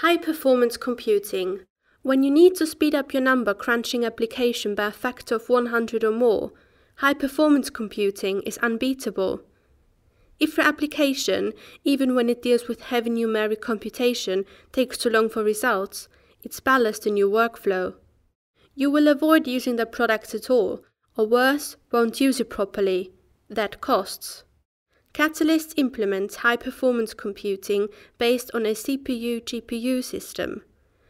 High-performance computing. When you need to speed up your number crunching application by a factor of 100 or more, high-performance computing is unbeatable. If your application, even when it deals with heavy numeric computation, takes too long for results, it's ballast in your workflow. You will avoid using the product at all, or worse, won't use it properly. That costs. Catalyst implements high-performance computing based on a CPU-GPU system.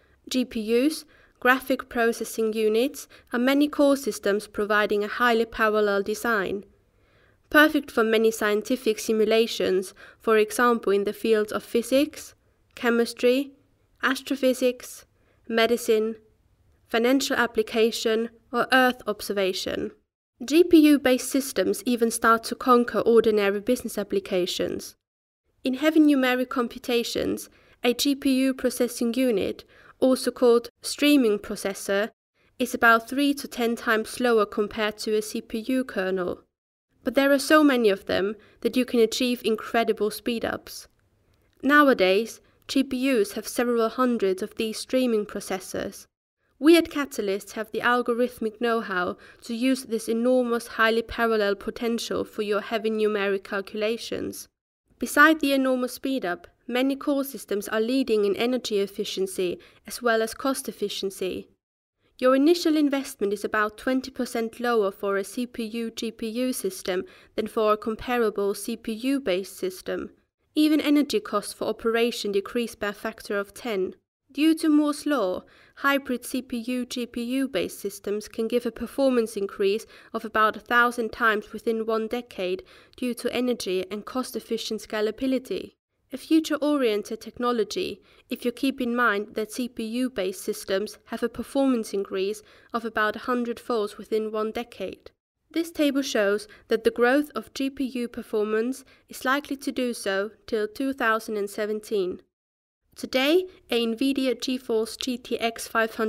GPUs, graphic processing units, are many core systems providing a highly parallel design. Perfect for many scientific simulations, for example in the fields of physics, chemistry, astrophysics, medicine, financial application, or Earth observation. GPU-based systems even start to conquer ordinary business applications. In heavy numeric computations, a GPU processing unit, also called streaming processor, is about 3 to 10 times slower compared to a CPU kernel. But there are so many of them that you can achieve incredible speedups. Nowadays, GPUs have several hundreds of these streaming processors. We at Catalyst have the algorithmic know-how to use this enormous highly parallel potential for your heavy numeric calculations. Beside the enormous speedup, many core systems are leading in energy efficiency as well as cost efficiency. Your initial investment is about 20% lower for a CPU-GPU system than for a comparable CPU-based system. Even energy costs for operation decrease by a factor of 10. Due to Moore's law, hybrid CPU-GPU-based systems can give a performance increase of about 1,000 times within 1 decade due to energy and cost-efficient scalability. A future-oriented technology, if you keep in mind that CPU-based systems have a performance increase of about 100-fold within 1 decade. This table shows that the growth of GPU performance is likely to do so till 2017. Today, a NVIDIA GeForce GTX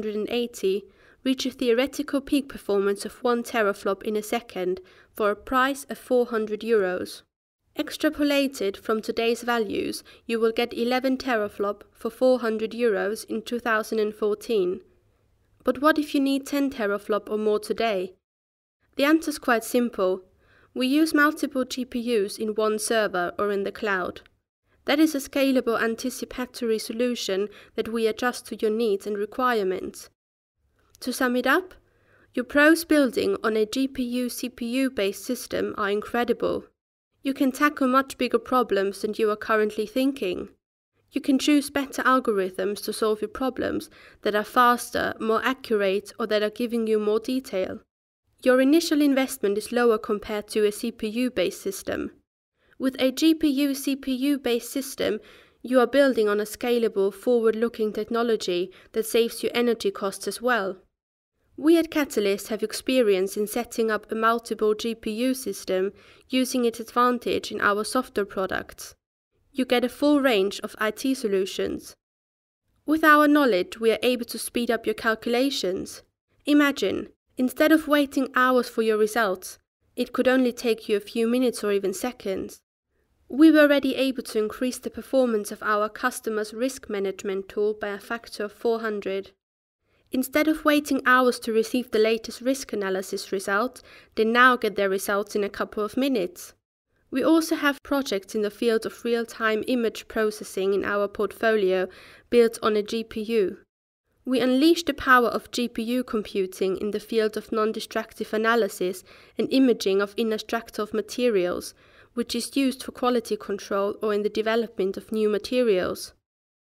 580 reaches theoretical peak performance of 1 teraflop in a second for a price of €400. Extrapolated from today's values, you will get 11 teraflop for €400 in 2014. But what if you need 10 teraflop or more today? The answer is quite simple. We use multiple GPUs in one server or in the cloud. That is a scalable anticipatory solution that we adjust to your needs and requirements. To sum it up, your pros building on a GPU-CPU-based system are incredible. You can tackle much bigger problems than you are currently thinking. You can choose better algorithms to solve your problems that are faster, more accurate, or that are giving you more detail. Your initial investment is lower compared to a CPU-based system. With a GPU-CPU-based system, you are building on a scalable, forward-looking technology that saves you energy costs as well. We at Catalyst have experience in setting up a multiple GPU system, using its advantage in our software products. You get a full range of IT solutions. With our knowledge, we are able to speed up your calculations. Imagine, instead of waiting hours for your results, it could only take you a few minutes or even seconds. We were already able to increase the performance of our customers' risk management tool by a factor of 400. Instead of waiting hours to receive the latest risk analysis result, they now get their results in a couple of minutes. We also have projects in the field of real-time image processing in our portfolio built on a GPU. We unleash the power of GPU computing in the field of non-destructive analysis and imaging of inner structure of materials, which is used for quality control or in the development of new materials.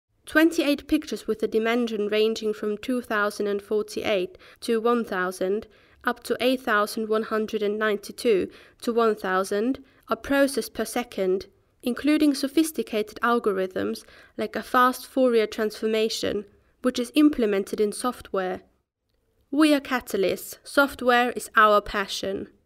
28 pictures with a dimension ranging from 2048 to 1000 up to 8192 to 1000 are processed per second, including sophisticated algorithms like a fast Fourier transformation, which is implemented in software. We are Catalyst. Software is our passion.